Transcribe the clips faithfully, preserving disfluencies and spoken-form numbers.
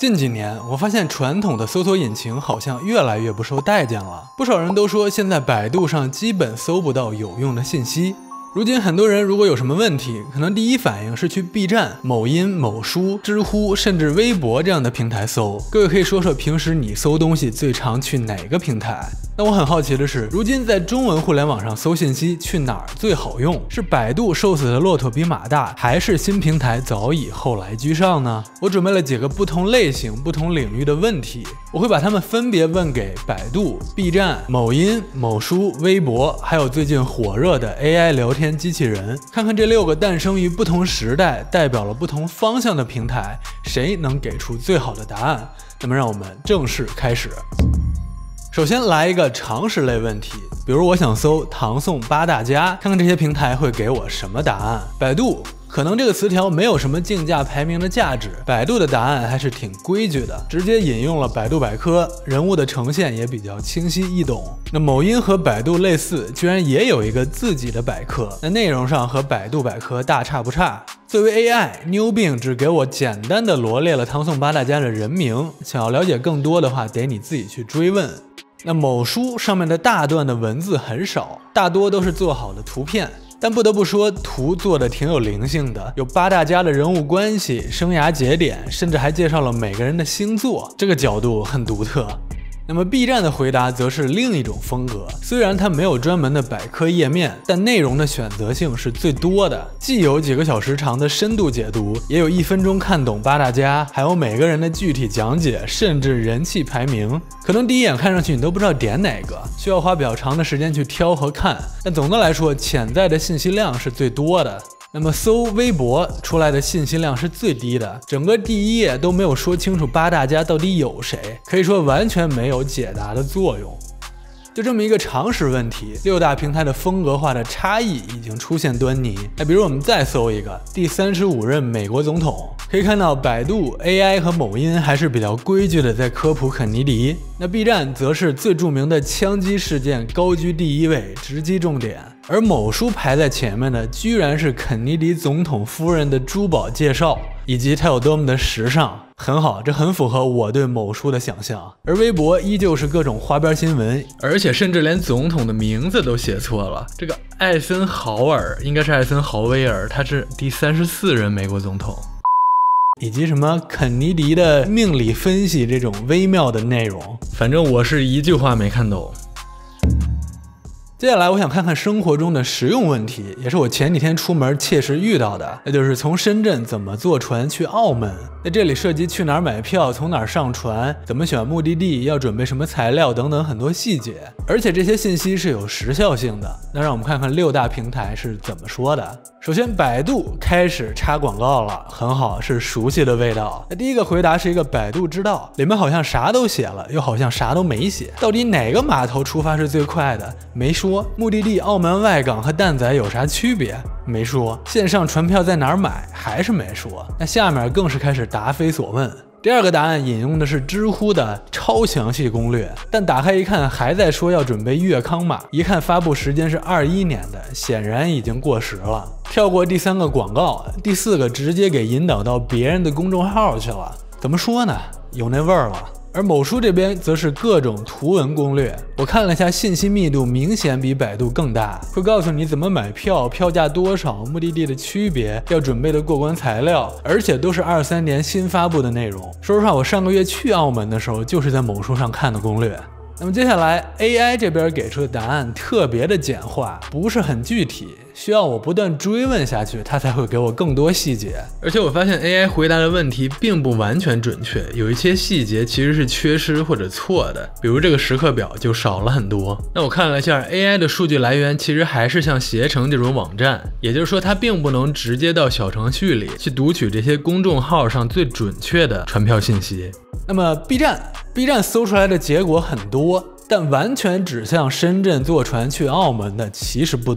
近几年，我发现传统的搜索引擎好像越来越不受待见了。不少人都说，现在百度上基本搜不到有用的信息。如今，很多人如果有什么问题，可能第一反应是去 B 站、某音、某书、知乎，甚至微博这样的平台搜。各位可以说说，平时你搜东西最常去哪个平台？那我很好奇的是，如今在中文互联网上搜信息，去哪儿最好用？是百度瘦死的骆驼比马大，还是新平台早已后来居上呢？我准备了几个不同类型、不同领域的问题，我会把它们分别问给百度、B 站、某音、某书、微博，还有最近火热的 A I 聊天机器人，看看这六个诞生于不同时代、代表了不同方向的平台，谁能给出最好的答案？那么让我们正式开始。首先来一个常识类问题，比如我想搜唐宋八大家，看看这些平台会给我什么答案。百度可能这个词条没有什么竞价排名的价值，百度的答案还是挺规矩的，直接引用了百度百科，人物的呈现也比较清晰易懂。那某音和百度类似，居然也有一个自己的百科，那内容上和百度百科大差不差。作为 A I， New Bing 只给我简单的罗列了唐宋八大家的人名，想要了解更多的话，得你自己去追问。那某书上面的大段的文字很少，大多都是做好的图片，但不得不说图做的挺有灵性的，有八大家的人物关系、生涯节点，甚至还介绍了每个人的星座，这个角度很独特。那么 B 站的回答则是另一种风格，虽然它没有专门的百科页面，但内容的选择性是最多的，既有几个小时长的深度解读，也有一分钟看懂八大家，还有每个人的具体讲解，甚至人气排名。可能第一眼看上去你都不知道点哪个，需要花比较长的时间去挑和看，但总的来说，潜在的信息量是最多的。那么搜微博出来的信息量是最低的，整个第一页都没有说清楚八大家到底有谁，可以说完全没有解答的作用。就这么一个常识问题，六大平台的风格化的差异已经出现端倪。那比如我们再搜一个第三十五任美国总统，可以看到百度、A I 和某音还是比较规矩的在科普肯尼迪，那 B 站则是最著名的枪击事件高居第一位，直击重点。而某书排在前面的居然是肯尼迪总统夫人的珠宝介绍，以及它有多么的时尚。很好，这很符合我对某书的想象。而微博依旧是各种花边新闻，而且甚至连总统的名字都写错了。这个艾森豪尔应该是艾森豪威尔，他是第三十四任美国总统。以及什么肯尼迪的命理分析这种微妙的内容，反正我是一句话没看懂。接下来我想看看生活中的实用问题，也是我前几天出门切实遇到的，那就是从深圳怎么坐船去澳门。那这里涉及去哪儿买票、从哪儿上船、怎么选目的地、要准备什么材料等等很多细节，而且这些信息是有时效性的。那让我们看看六大平台是怎么说的。首先百度开始插广告了，很好，是熟悉的味道。那第一个回答是一个百度知道，里面好像啥都写了，又好像啥都没写，到底哪个码头出发是最快的？没说。目的地澳门外港和蛋仔有啥区别？没说。线上船票在哪儿买？还是没说。那下面更是开始答非所问。第二个答案引用的是知乎的超详细攻略，但打开一看还在说要准备粤康码，一看发布时间是二一年的，显然已经过时了。跳过第三个广告，第四个直接给引导到别人的公众号去了。怎么说呢？有那味儿了。而某书这边则是各种图文攻略，我看了一下，信息密度明显比百度更大，会告诉你怎么买票、票价多少、目的地的区别、要准备的过关材料，而且都是二三年新发布的内容。说实话，我上个月去澳门的时候，就是在某书上看的攻略。那么接下来 A I 这边给出的答案特别的简化，不是很具体，需要我不断追问下去，它才会给我更多细节。而且我发现 A I 回答的问题并不完全准确，有一些细节其实是缺失或者错的，比如这个时刻表就少了很多。那我看了一下 A I 的数据来源，其实还是像携程这种网站，也就是说它并不能直接到小程序里去读取这些公众号上最准确的船票信息。那么 B 站 B 站搜出来的结果很多，但完全指向深圳坐船去澳门的其实不多。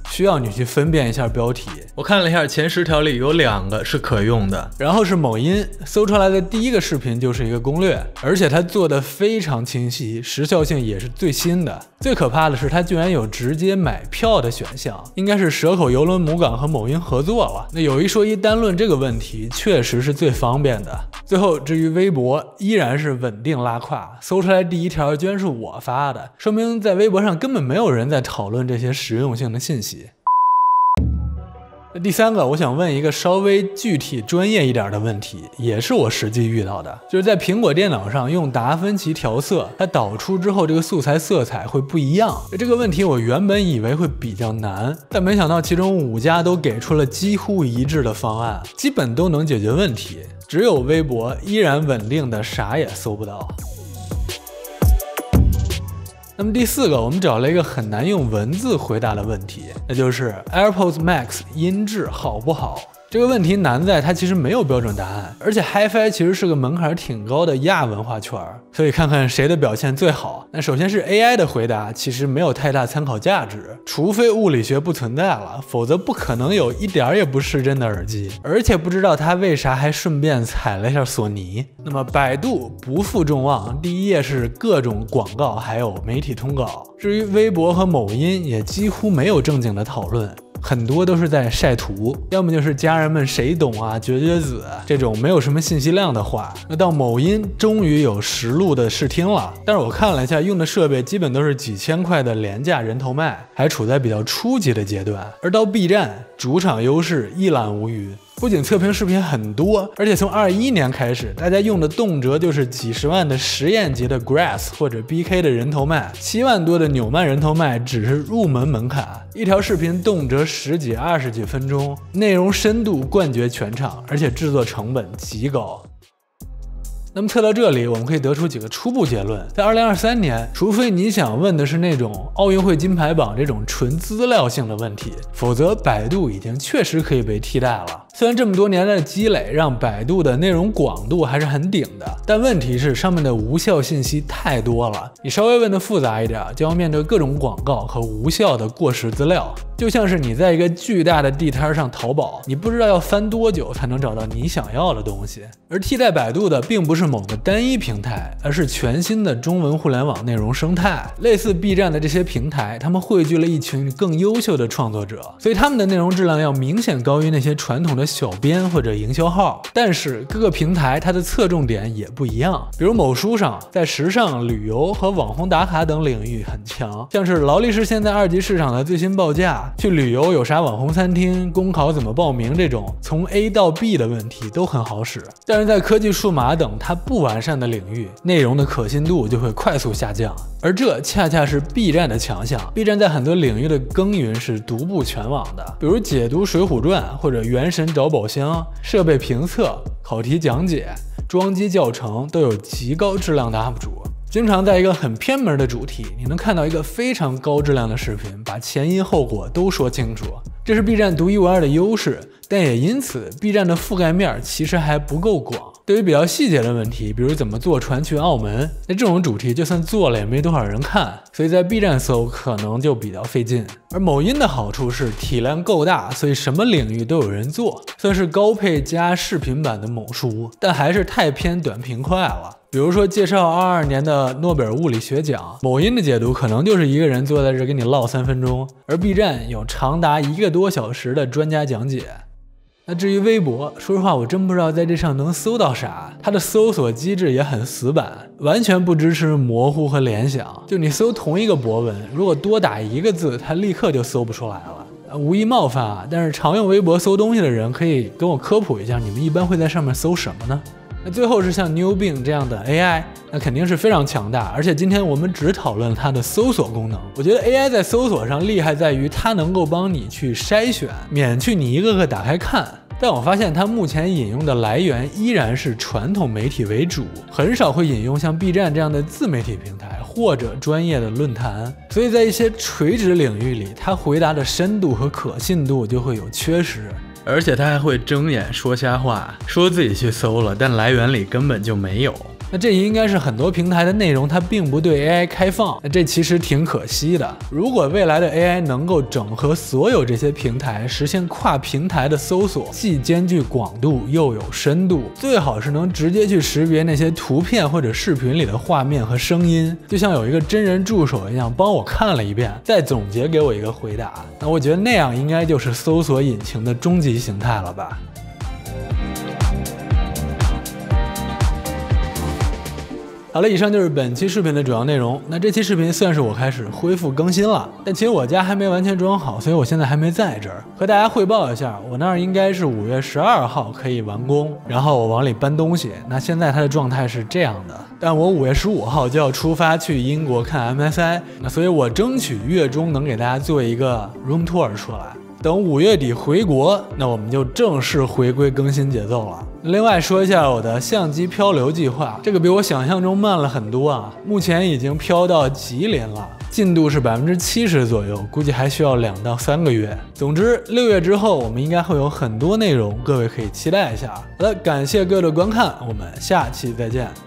需要你去分辨一下标题。我看了一下，前十条里有两个是可用的，然后是某音搜出来的第一个视频就是一个攻略，而且它做的非常清晰，时效性也是最新的。最可怕的是它居然有直接买票的选项，应该是蛇口邮轮母港和某音合作了。那有一说一，单论这个问题，确实是最方便的。最后至于微博，依然是稳定拉胯，搜出来第一条居然是我发的，说明在微博上根本没有人在讨论这些实用性的信息。第三个，我想问一个稍微具体专业一点的问题，也是我实际遇到的，就是在苹果电脑上用达芬奇调色，它导出之后这个素材色彩会不一样。这个问题我原本以为会比较难，但没想到其中五家都给出了几乎一致的方案，基本都能解决问题，只有微博依然稳定的啥也搜不到。那么第四个，我们找了一个很难用文字回答的问题，那就是 AirPods Max 音质好不好？这个问题难在它其实没有标准答案，而且 Hi-Fi 其实是个门槛挺高的亚文化圈，所以看看谁的表现最好。那首先是 A I 的回答，其实没有太大参考价值，除非物理学不存在了，否则不可能有一点也不失真的耳机。而且不知道它为啥还顺便踩了一下索尼。那么百度不负众望，第一页是各种广告还有媒体通稿，至于微博和某音也几乎没有正经的讨论，很多都是在晒图，要么就是家人们谁懂啊，绝绝子这种没有什么信息量的话。那到某音终于有实录的试听了，但是我看了一下，用的设备基本都是几千块的廉价人头卖，还处在比较初级的阶段。而到 B 站，主场优势一览无余。不仅测评视频很多，而且从二一年开始，大家用的动辄就是几十万的实验级的 Grass 或者 B K 的人头麦，七万多的纽曼人头麦只是入门门槛，一条视频动辄十几二十几分钟，内容深度冠绝全场，而且制作成本极高。那么测到这里，我们可以得出几个初步结论。在二零二三年，除非你想问的是那种奥运会金牌榜这种纯资料性的问题，否则百度已经确实可以被替代了。虽然这么多年的积累让百度的内容广度还是很顶的，但问题是上面的无效信息太多了，你稍微问的复杂一点，就要面对各种广告和无效的过时资料。就像是你在一个巨大的地摊上淘宝，你不知道要翻多久才能找到你想要的东西。而替代百度的并不是某个单一平台，而是全新的中文互联网内容生态。类似 B 站的这些平台，他们汇聚了一群更优秀的创作者，所以他们的内容质量要明显高于那些传统的小编或者营销号。但是各个平台它的侧重点也不一样，比如某书上在时尚、旅游和网红打卡等领域很强，像是劳力士现在二级市场的最新报价，去旅游有啥网红餐厅，公考怎么报名，这种从 A 到 B 的问题都很好使。但是在科技数码等它不完善的领域，内容的可信度就会快速下降，而这恰恰是 B 站的强项。 B 站在很多领域的耕耘是独步全网的，比如解读水浒传或者原神找宝箱，设备评测、考题讲解、装机教程都有极高质量的 U P 主。经常在一个很偏门的主题，你能看到一个非常高质量的视频，把前因后果都说清楚，这是 B 站独一无二的优势。但也因此 B 站的覆盖面其实还不够广。对于比较细节的问题，比如怎么坐船去澳门，那这种主题就算做了也没多少人看，所以在 B 站搜可能就比较费劲。而某音的好处是体量够大，所以什么领域都有人做，算是高配加视频版的某书，但还是太偏短平快了。比如说介绍二二年的诺贝尔物理学奖，某音的解读可能就是一个人坐在这给你唠三分钟，而 B 站有长达一个多小时的专家讲解。那至于微博，说实话我真不知道在这上能搜到啥，它的搜索机制也很死板，完全不支持模糊和联想。就你搜同一个博文，如果多打一个字，它立刻就搜不出来了。呃、无意冒犯啊，但是常用微博搜东西的人可以跟我科普一下，你们一般会在上面搜什么呢？那最后是像 Newbing 这样的 A I， 那肯定是非常强大，而且今天我们只讨论了它的搜索功能。我觉得 A I 在搜索上厉害在于它能够帮你去筛选，免去你一个个打开看。但我发现它目前引用的来源依然是传统媒体为主，很少会引用像 B 站这样的自媒体平台或者专业的论坛，所以在一些垂直领域里，它回答的深度和可信度就会有缺失。而且他还会睁眼说瞎话，说自己去搜了，但来源里根本就没有。 那这应该是很多平台的内容它并不对 A I 开放，那这其实挺可惜的。如果未来的 A I 能够整合所有这些平台，实现跨平台的搜索，既兼具广度又有深度，最好是能直接去识别那些图片或者视频里的画面和声音，就像有一个真人助手一样，帮我看了一遍，再总结给我一个回答。那我觉得那样应该就是搜索引擎的终极形态了吧。好了，以上就是本期视频的主要内容。那这期视频算是我开始恢复更新了，但其实我家还没完全装好，所以我现在还没在这儿。和大家汇报一下，我那儿应该是五月十二号可以完工，然后我往里搬东西。那现在它的状态是这样的，但我五月十五号就要出发去英国看 M S I， 那所以我争取月中能给大家做一个 room tour 出来。等五月底回国，那我们就正式回归更新节奏了。另外说一下我的相机漂流计划，这个比我想象中慢了很多啊，目前已经飘到吉林了，进度是百分之七十左右，估计还需要两到三个月。总之，六月之后我们应该会有很多内容，各位可以期待一下。好的，感谢各位的观看，我们下期再见。